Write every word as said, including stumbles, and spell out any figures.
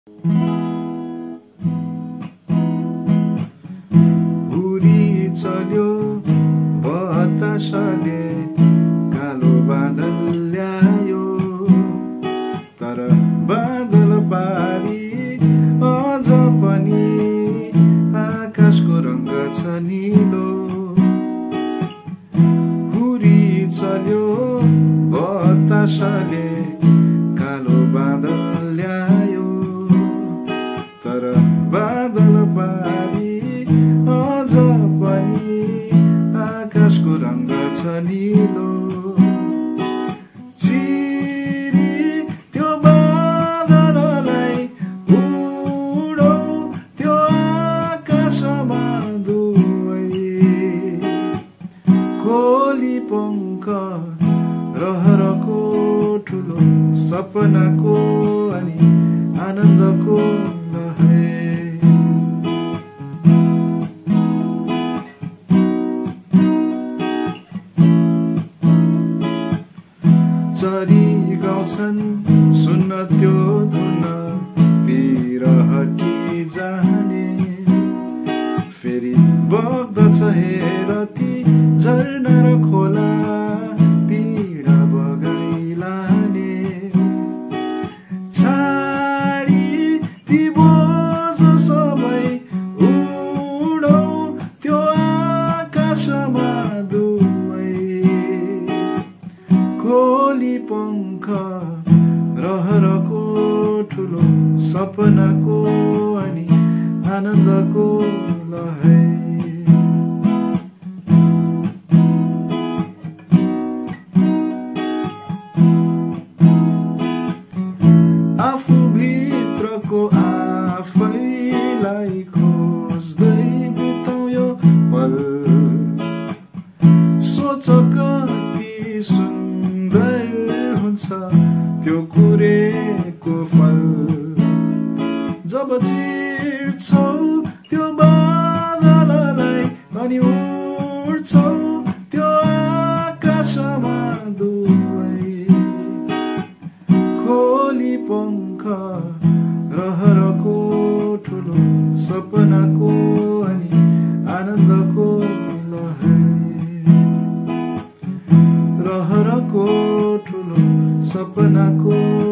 हुरी चल्यो बतासले कालो बादल ल्यायो, तर बादल पारी अझ पनि आकाशको रंग छ नीलो। हुरी चल्यो बतासले कालो बादल ल्यायो, तर बादल पारी अझ पनि आकाशको रंग छ नीलो। चिरी त्यो बादललाई उडौ त्यो आकाशमा दुवै, खोली पंख रहरको ठुलो सपनाको अनि आनन्दको लहै। चरी गाउँछन् सुन्न त्यो धुन पिरहटी जाने, फेरि बग्दछ हेर ती झरना र खोला पीडा बगाई लाने। छाडी ती बोझ सबै उडौ त्यो आकाशमा दुवै, खोली पंख रहरको ठुलो सपनाको अनि आनन्दको लहै। आफू भित्रको आफैलाई खोज्दै बिताउ यो पल, सोच कति सुन्दर हुन्छ त्यो कुरेको फल। जब चिर्छौ त्यो बादललाई अनि उड्छौ त्यो आकाशमा दुवै, खोली पंख रहरको ठुलो सपनाको अनि आनन्दको लहै। रहरको ठुलो सपनाको